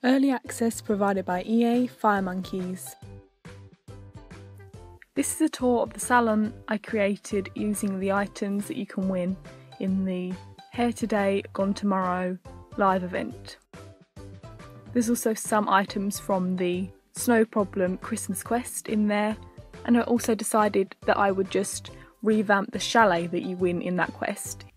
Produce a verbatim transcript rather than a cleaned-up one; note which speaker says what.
Speaker 1: Early access provided by E A Firemonkeys. This is a tour of the salon I created using the items that you can win in the Hair Today, Gone Tomorrow live event. There's also some items from the Snow Problem Christmas Quest in there, and I also decided that I would just revamp the chalet that you win in that quest